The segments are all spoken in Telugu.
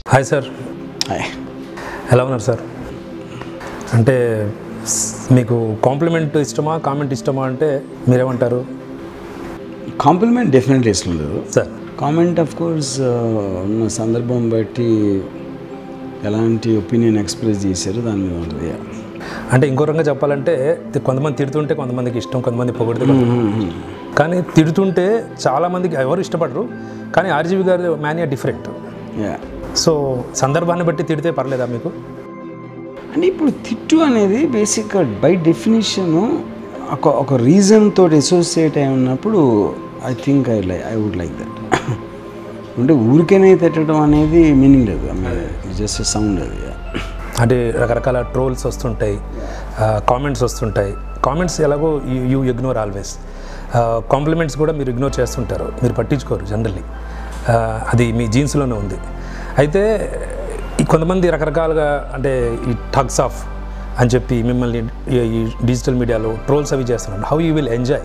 Hi sir. హాయ్. ఎలా ఉన్నారు సార్? అంటే మీకు కాంప్లిమెంట్ ఇష్టమా కామెంట్ ఇష్టమా అంటే మీరేమంటారు? కాంప్లిమెంట్ డెఫినెట్లీ ఇష్టం లేదు సార్. కామెంట్ ఆఫ్ కోర్స్ ఉన్న సందర్భం బట్టి ఎలాంటి ఒపీనియన్ ఎక్స్ప్రెస్ చేశారు దాని మీద ఉంటుంది. అంటే ఇంకో రకంగా చెప్పాలంటే కొంతమంది తిడుతుంటే కొంతమందికి ఇష్టం, కొంతమంది పొగిడితే కానీ తిడుతుంటే చాలామందికి ఎవరు ఇష్టపడరు. కానీ ఆర్జీవి గారి మానియా డిఫరెంట్. సో సందర్భాన్ని బట్టి తిడితే పర్లేదా మీకు? అంటే ఇప్పుడు తిట్టు అనేది బేసిక్గా బై డెఫినేషను ఒక రీజన్ తోటి అసోసియేట్ అయి ఉన్నప్పుడు I think I would like that. అంటే ఊరికేనే తిట్టడం అనేది మీనింగ్ లేదు, జస్ట్ సౌండ్ అది. అంటే రకరకాల ట్రోల్స్ వస్తుంటాయి, కామెంట్స్ వస్తుంటాయి. కామెంట్స్ ఎలాగో యూ ఇగ్నోర్ ఆల్వేస్. కాంప్లిమెంట్స్ కూడా మీరు ఇగ్నోర్ చేస్తుంటారు, మీరు పట్టించుకోరు జనరల్లీ. అది మీ జీన్స్లోనే ఉంది. అయితే కొంతమంది రకరకాలుగా అంటే ఈ ఠగ్స్ ఆఫ్ అని చెప్పి మిమ్మల్ని ఈ డిజిటల్ మీడియాలో ట్రోల్స్ అవి చేస్తున్నారు. How you will enjoy?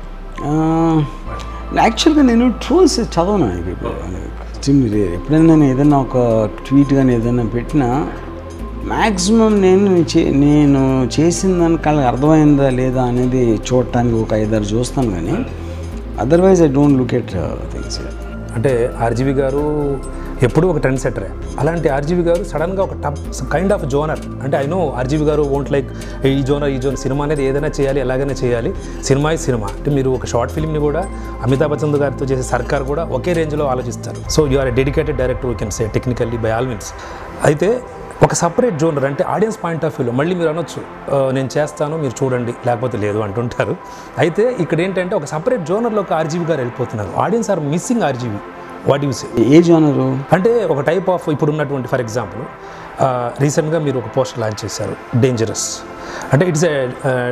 యాక్చువల్గా నేను ట్రోల్స్ చదవను. ఎప్పుడైనా నేను ఏదైనా ఒక ట్వీట్ కానీ ఏదైనా పెట్టినా మ్యాక్సిమం నేను చేసిన దానికి వాళ్ళకి అర్థమైందా లేదా అనేది చూడటానికి ఒక 5-6 చూస్తాను, కానీ otherwise I don't look at things. అంటే ఆర్జీవి గారు ఎప్పుడూ ఒక ట్రెండ్ సెటరే. అలాంటి ఆర్జీవి గారు సడన్గా ఒక కైండ్ ఆఫ్ జోనర్. అంటే ఐ నో ఆర్జీవి గారు వోంట్ లైక్ ఈ జోనర్ సినిమా అనేది ఏదైనా చేయాలి, ఎలాగైనా చేయాలి, సినిమా సినిమా. అంటే మీరు ఒక షార్ట్ ఫిల్మ్ని కూడా అమితాబ్ బచ్చన్ గారితో చేసే సర్కార్ కూడా ఒకే రేంజ్లో ఆలోచిస్తారు. So you are a dedicated director, we can say technically by all means. అయితే ఒక సపరేట్ జోనర్ అంటే ఆడియన్స్ పాయింట్ ఆఫ్ వ్యూలో మళ్ళీ మీరు అనొచ్చు నేను చేస్తాను మీరు చూడండి లేకపోతే లేదు అంటుంటారు. అయితే ఇక్కడ ఏంటంటే ఒక సపరేట్ జోనర్లోకి ఆర్జీవి గారు వెళ్ళిపోతున్నారు. Audience are missing RGV. What you say? ఏ జోనరు అంటే ఒక టైప్ ఆఫ్ ఇప్పుడు ఉన్నటువంటి, ఫర్ ఎగ్జాంపుల్ రీసెంట్గా మీరు ఒక పోస్టర్ లాంచ్ చేశారు, డేంజరస్. అంటే it's a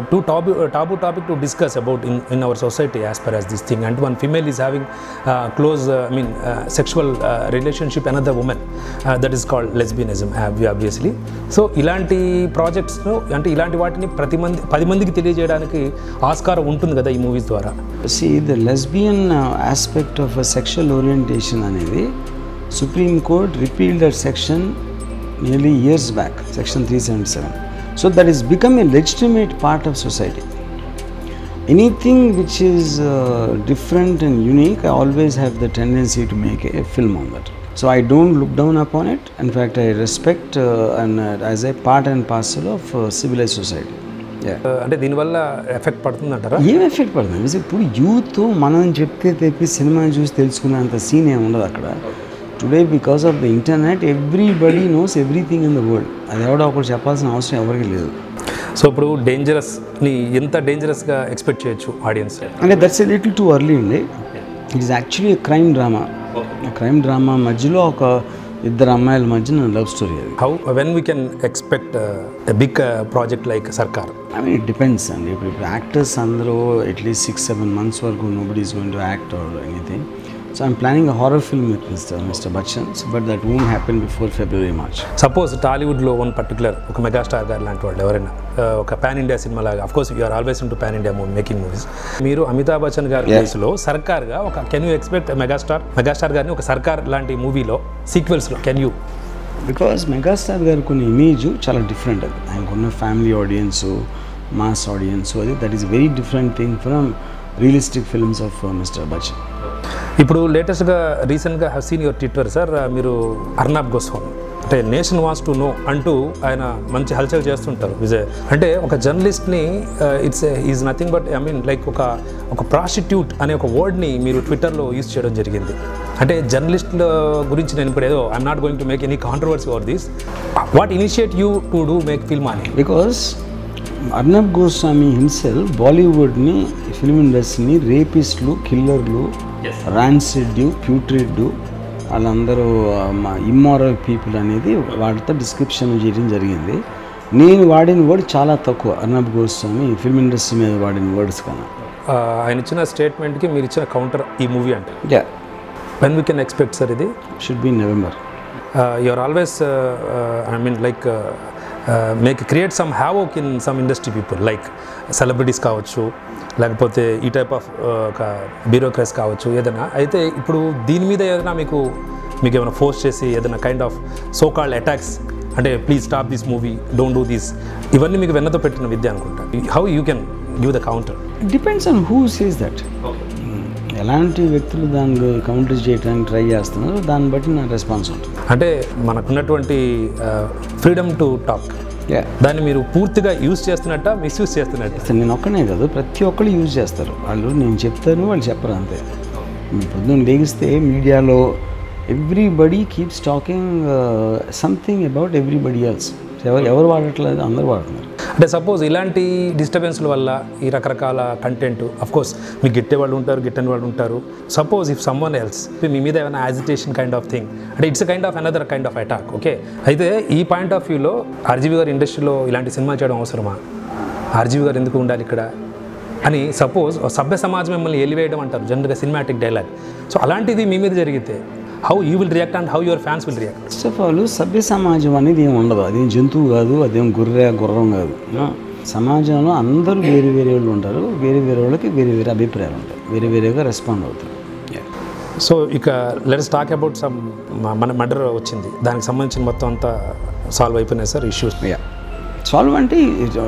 taboo topic to discuss about in our society as per as this thing. And one female is having close sexual relationship another women, that is called lesbianism obviously. So ఇలాంటి ప్రాజెక్ట్స్ను అంటే ఇలాంటి వాటిని 10 మందికి తెలియజేయడానికి ఆస్కారం ఉంటుంది కదా ఈ మూవీస్ ద్వారా. See, the lesbian aspect of a sexual orientation అనేది Supreme Court repealed that section nearly years back, section 377. So that has become a legitimate part of society. Anything which is different and unique, I always have the tendency to make a film on that. So I don't look down upon it. In fact, I respect and as a part and parcel of civilized society. అంటే దీనివల్ల ఎఫెక్ట్ పడుతుంది అంటారా? ఏం ఎఫెక్ట్ పడుతుంది? ఇప్పుడు యూత్ మనం చెప్తే తెప్పి సినిమా చూసి తెలుసుకునేంత సీన్ ఏమి ఉండదు అక్కడ. Today because of the internet everybody knows everything in the world. అది ఎవడో ఒకటి చెప్పాల్సిన అవసరం ఎవరికి లేదు. సో ఇప్పుడు డేంజరస్ని ఎంత డేంజరస్గా ఎక్స్పెక్ట్ చేయొచ్చు ఆడియన్స్? అంటే that's a little too early అండి. It is actually crime drama. Crime drama మధ్యలో ఒక 2 అమ్మాయిల మధ్యన లవ్ స్టోరీ. అది how when we can expect a big project like Sarkar? I mean it depends అండి. ఇప్పుడు యాక్టర్స్ అందరూ అట్లీస్ట్ 6-7 months వరకు nobody is going to act or anything. So I'm planning a horror film with Mr. Bachchan, but that won't happen before February, March. Suppose టాలీవుడ్లో వన్ పర్టికులర్ ఒక మెగాస్టార్ గారు లాంటి వాళ్ళు ఎవరైనా ఒక పాన్ ఇండియా సినిమా లాగా, of course you're always in to pan India making movies, మీరు అమితాబ్ బచ్చన్ గారి ప్లేస్లో సర్కార్గా ఒక కెన్ యూ ఎక్స్పెక్ట్ మెగాస్టార్ గారిని ఒక సర్కార్ లాంటి మూవీలో సీక్వెల్స్లో కెన్ యూ? బికాస్ మెగాస్టార్ గారికి కొన్ని ఇమేజ్ చాలా డిఫరెంట్. అది ఆయనకున్న ఫ్యామిలీ ఆడియన్సు, మాస్ ఆడియన్స్, అది that is very different thing from realistic films of Mr Bachchan. ఇప్పుడు లేటెస్ట్గా రీసెంట్గా have seen your Twitter sir, మీరు అర్నాబ్ గోస్వామి అంటే నేషన్ వాంట్స్ టు నో అంటూ ఆయన మంచి హల్చల్ చేస్తుంటారు. విజయ్ అంటే ఒక జర్నలిస్ట్ని is nothing but I mean like ఒక ప్రాస్టిట్యూట్ అనే ఒక వర్డ్ని మీరు ట్విట్టర్లో యూజ్ చేయడం జరిగింది. అంటే జర్నలిస్టుల గురించి నేను ఇప్పుడు ఏదో I'm not going to make any controversy over this. What initiate you to do make film అని? బికాస్ అర్నబ్ గోస్వామి హిమ్సెల్ఫ్ బాలీవుడ్ని, ఫిల్మ్ ఇండస్ట్రీని రేపిస్టులు, కిల్లర్లు, ర్యాన్సిడ్, ప్యూట్రిడ్, వాళ్ళందరూ ఇమ్మారల్ పీపుల్ అనేది వాటితో డిస్క్రిప్షన్ చేయడం జరిగింది. నేను వాడిన వర్డ్ చాలా తక్కువ అర్నబ్ గోస్వామి ఫిల్మ్ ఇండస్ట్రీ మీద వాడిన వర్డ్స్ కన్నా. ఆయన ఇచ్చిన స్టేట్మెంట్కి మీరు ఇచ్చిన కౌంటర్ ఈ మూవీ అంటే when we can expect sir? ఇది should be November. You are always I mean like create some havoc in some industry people like celebrities కావచ్చు, లేకపోతే ఈ టైప్ ఆఫ్ ఒక బ్యూరోక్రసీ కావచ్చు ఏదైనా. అయితే ఇప్పుడు దీని మీద ఏదైనా మీకు మీకు ఏమైనా ఫోర్స్ చేసి ఏదైనా kind of so called attacks అంటే please stop this movie, don't do this, ఇవన్నీ మీకు వెన్నతో పెట్టిన విద్య అనుకుంటా. How you can give the counter? Depends on who says that. ఎలాంటి వ్యక్తులు దాన్ని కౌంటర్ చేయడానికి ట్రై చేస్తున్నారో దాన్ని బట్టి నా రెస్పాన్స్ ఉంటుంది. అంటే మనకున్నటువంటి ఫ్రీడమ్ టు టాక్, దాన్ని మీరు పూర్తిగా యూజ్ చేస్తున్నట్ట, మిస్యూజ్ చేస్తున్నట్ట? నేను ఒక్కనే కాదు, ప్రతి ఒక్కరు యూజ్ చేస్తారు. వాళ్ళు నేను చెప్తాను, వాళ్ళు చెప్పరు అంతే. పొద్దున్న లేగిస్తే మీడియాలో everybody keeps talking something about everybody else. ఎవరు వాడట్లేదు, అందరూ వాడుతున్నారు. అంటే సపోజ్ ఇలాంటి డిస్టర్బెన్స్ల వల్ల ఈ రకరకాల కంటెంట్, అఫ్ కోర్స్ మీకు గిట్టే వాళ్ళు ఉంటారు, గిట్టని వాళ్ళు ఉంటారు. సపోజ్ ఇఫ్ సమ్వన్ ఎల్స్ మీ మీద ఏమైనా యాజిటేషన్ కైండ్ ఆఫ్ థింగ్, అంటే it's kind of another kind of attack. Okay, అయితే ఈ పాయింట్ ఆఫ్ వ్యూలో ఆర్జీవి గారు ఇండస్ట్రీలో ఇలాంటి సినిమా చేయడం అవసరమా, ఆర్జీవి గారు ఎందుకు ఉండాలి ఇక్కడ అని సపోజ్ సభ్య సమాజం మిమ్మల్ని ఎలివేయడం అంటారు జనరల్గా సినిమాటిక్ డైలాగ్. సో అలాంటిది మీ మీద జరిగితే how you will react and how your fans will react? First of all సభ్య సమాజం అనేది ఏమి ఉండదు. అదేం జంతువు కాదు, అదేం గుర్రం కాదు. సమాజంలో అందరూ వేరే వేరే వాళ్ళు ఉంటారు, వేరే వేరే వాళ్ళకి వేరే వేరే అభిప్రాయాలు ఉంటాయి, వేరే వేరేగా రెస్పాండ్ అవుతారు. సో ఇక లెట్స్ టాక్ అబౌట్ సమ్ మన మర్డర్ వచ్చింది, దానికి సంబంధించిన మొత్తం అంతా సాల్వ్ అయిపోయినాయి సార్ ఇష్యూస్? సాల్వ్ అంటే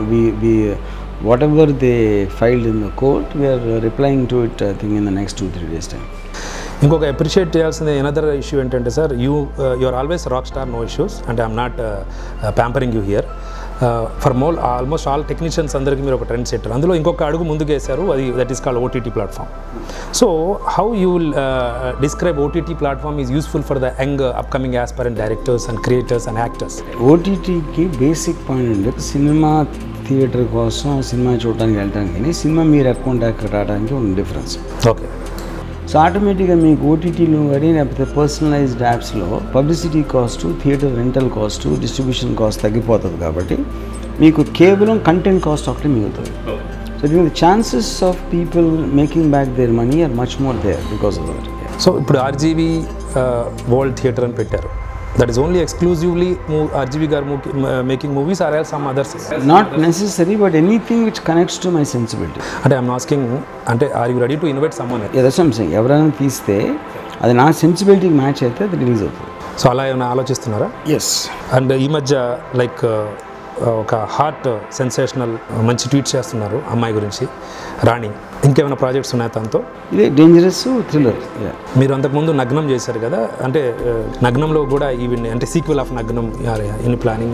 whatever they filed in the court we're replying to it I think in the next 2-3 days time. ఇంకొక అప్రిషియేట్ చేయాల్సింది ఎనదర్ ఇష్యూ ఏంటంటే sir, you are always rock star, no issues, అంటే I'm not pampering you here. For almost all technicians అందరికీ మీరు ఒక ట్రెండ్ సెట్టర్. అందులో ఇంకొక అడుగు ముందుకు వేశారు, అది that is called OTT platform. So how you will describe OTT platform is useful for the young upcoming aspirant directors and creators and actors? ఓటీటీకి బేసిక్ పాయింట్ అంటే సినిమా థియేటర్ కోసం సినిమా చూడడానికి వెళ్ళడానికి, సినిమా మీరు అకౌంట్ రావడానికి ఉన్న డిఫరెన్స్. ఓకే, సో ఆటోమేటిక్గా మీకు ఓటీటీలో కానీ లేకపోతే పర్సనలైజ్డ్ యాప్స్లో publicity cost, theatre rental cost, distribution cost తగ్గిపోతుంది. కాబట్టి మీకు కేవలం కంటెంట్ కాస్ట్ ఒకటి మిగులుతుంది. So the chances of people making back their money are much more there because of that. సో ఇప్పుడు ఆర్జీవి వరల్డ్ థియేటర్ అని పెట్టారు, that is only exclusively RGV గారు making movies or else some others? Not necessary, but anything which connects to my sensibility. అంటే I'm asking, అంటే are you ready to invite someone? Yeah, that's what I'm saying. ఎవరైనా తీస్తే అది నా సెన్సిబిలిటీకి మ్యాచ్ అయితే అది రిలీజ్ అవుతుంది. సో అలా ఏమైనా ఆలోచిస్తున్నారా? ఎస్. అండ్ ఈ మధ్య లైక్ ఒక హార్ట్ సెన్సేషనల్ మంచి ట్వీట్ చేస్తున్నారు అమ్మాయి గురించి, రాణి. ఇంకేమైనా ప్రాజెక్ట్స్ ఉన్నాయా తనతో? ఇదే డేంజరస్ థ్రిల్లర్. మీరు అంతకుముందు నగ్నం చేశారు కదా, అంటే నగ్నంలో కూడా ఈవెన్ అంటే సీక్వెల్ ఆఫ్ నగ్నం ఎన్ని ప్లానింగ్?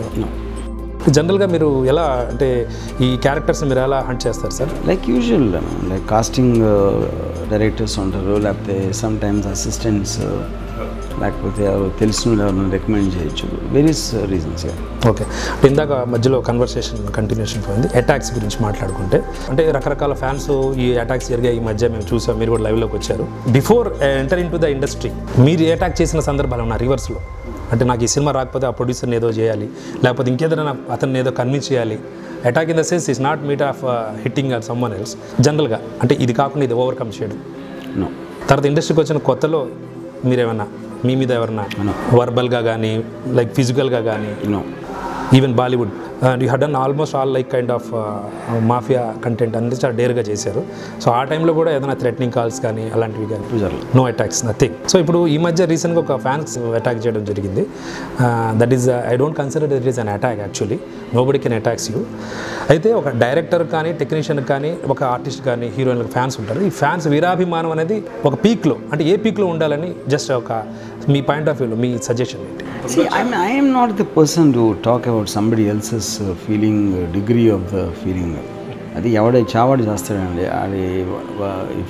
జనరల్గా మీరు ఎలా అంటే ఈ క్యారెక్టర్స్ మీరు ఎలా హంట్ చేస్తారు sir? Like usual, like casting directors ఉంటారు, లేకపోతే సమ్ టైమ్స్ అసిస్టెంట్స్, లేకపోతే ఎవరు తెలిసిన ఎవరైనా రికమెండ్ చేయొచ్చు, వేరియస్ రీజన్స్. ఓకే, ఇందాక మధ్యలో కన్వర్సేషన్ కంటిన్యూషన్ పోయింది, అటాక్స్ గురించి మాట్లాడుకుంటే. అంటే రకరకాల ఫ్యాన్స్ ఈ అటాక్స్ జరిగాయి ఈ మధ్య మేము చూసాం, మీరు కూడా లైవ్లోకి వచ్చారు. Before enter in to the industry మీరు అటాక్ చేసిన సందర్భాలు ఉన్నాయి రివర్స్లో? అంటే నాకు ఈ సినిమా రాకపోతే ఆ ప్రొడ్యూసర్ని ఏదో చేయాలి, లేకపోతే ఇంకేదైనా అతన్ని ఏదో కన్విన్స్ చేయాలి. Attack in the sense is not meet of hitting or someone else, జనరల్గా అంటే ఇది కాకుండా ఇది ఓవర్కమ్ చేయడం. తర్వాత ఇండస్ట్రీకి వచ్చిన కొత్తలో మీరేమన్నా మీ మీద ఎవరన్నా వర్బల్గా కానీ లైక్ ఫిజికల్గా కానీ, even Bollywood and you had done almost all like kind of mafia content అనేది చాలా డేర్గా చేశారు. సో ఆ టైంలో కూడా ఏదైనా థ్రెటనింగ్ కాల్స్ కానీ అలాంటివి కానీ? No attacks, nothing. సో ఇప్పుడు ఈ మధ్య రీసెంట్గా ఒక ఫ్యాన్స్ అటాక్ చేయడం జరిగింది. That is I don't consider it is an attack actually, nobody can attacks you. అయితే ఒక డైరెక్టర్ కానీ టెక్నీషియన్ కానీ ఒక ఆర్టిస్ట్ కానీ హీరోయిన్లకు ఫ్యాన్స్ ఉంటారు. ఈ ఫ్యాన్స్ వీరాభిమానం అనేది ఒక పీక్లో, అంటే ఏ పీక్లో ఉండాలని జస్ట్ ఒక మీ పాయింట్ ఆఫ్ వ్యూలో మీ సజెషన్ ఏంటి? See, I am not the person to talk about somebody else's feeling, degree of the feeling. అది ఎవడ చావాడు చేస్తాడండి. అది if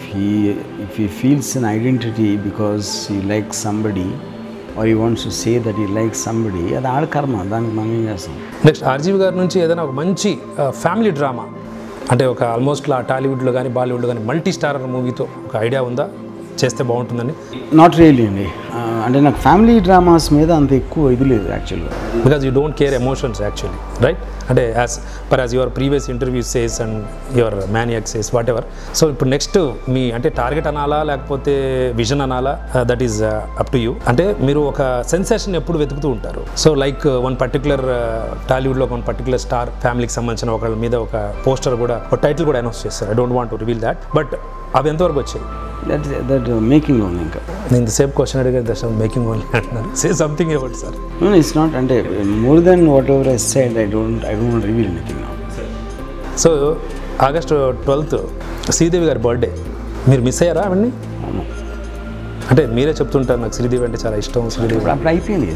he feels an identity because he likes somebody or he wants to say that he likes somebody, అది ఆడ కర్మ, దానికి మనం ఏం చేస్తాం. నెక్స్ట్ ఆర్జీవి గారి నుంచి ఏదైనా ఒక మంచి ఫ్యామిలీ డ్రామా, అంటే ఒక ఆల్మోస్ట్ టాలీవుడ్లో కానీ బాలీవుడ్లో కానీ మల్టీ స్టారర్ మూవీతో ఒక ఐడియా ఉందా చేస్తే బాగుంటుందని? నాట్ రియల్లీ అండి. అంటే నాకు ఫ్యామిలీ డ్రామాస్ మీద అంత ఎక్కువ ఇది లేదు యాక్చువల్గా. Because you don't care emotions actually, right? అంటే as your previous interview says and your maniac says whatever. So ఇప్పుడు నెక్స్ట్ మీ అంటే టార్గెట్ అనాలా లేకపోతే విజన్ అనాలా, that is up to you. అంటే మీరు ఒక సెన్సేషన్ ఎప్పుడు వెతుకుతూ ఉంటారు. సో లైక్ వన్ పర్టికులర్ టాలీవుడ్లో వన్ పర్టికులర్ స్టార్ ఫ్యామిలీకి సంబంధించిన ఒకళ్ళ మీద ఒక పోస్టర్ కూడా, ఒక టైటిల్ కూడా అనౌన్స్ చేస్తారు. I don't want to reveal that, but అవి ఎంతవరకు వచ్చాయి? దట్ మేకింగ్ ఓన్లీ ఇంకా. నేను ఇంతసేపు క్వశ్చన్ అడిగే దర్శనం మేకింగ్ ఓన్లీ అంటున్నారు. Say something about sir. No, it's not. అంటే more than whatever I said I don't reveal anything now. So August 12th Sridevi గారి బర్త్డే, మీరు మిస్ అయ్యారా అవన్నీ? అంటే మీరే చెప్తుంటారు నాకు శ్రీదేవి అంటే చాలా ఇష్టం, శ్రీదేవి. అప్పుడు అయిపోయింది.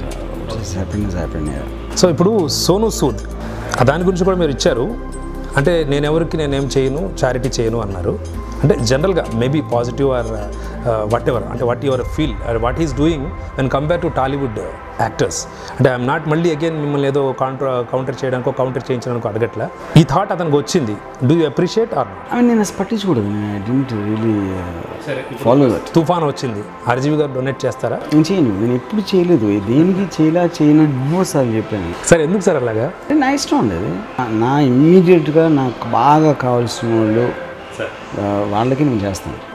సో ఇప్పుడు సోను సూద్ దాని గురించి కూడా మీరు ఇచ్చారు. అంటే నేనేం చేయను, చారిటీ చేయను అన్నారు. అంటే జనరల్గా maybe positive or whatever, అంటే what your feel what is doing when compare to Tollywood actors. అంటే ఐఎమ్ నాట్ మళ్ళీ అగైన్ మిమ్మల్ని ఏదో కౌంటర్ చేయడానికో కౌంటర్ చేయించడానికో అడగట్లా. ఈ థాట్ అతనికి వచ్చింది. Do you appreciate or not? నేను పట్టించకూడదు. I don't really follow that. తుఫాన్ వచ్చింది, ఆర్జీవి గారు డొనేట్ చేస్తారా? నేను చేయను. నేను ఎప్పుడు చేయలేదు. దేనికి చేయను ఎన్నోసార్లు చెప్పాను. సార్ ఎందుకు సార్ అలాగా? నా ఇష్టం ఉండేది. నా ఇమ్మీడియట్గా నాకు బాగా కావాల్సిన వాళ్ళు వాళ్ళకి నేను చేస్తాను.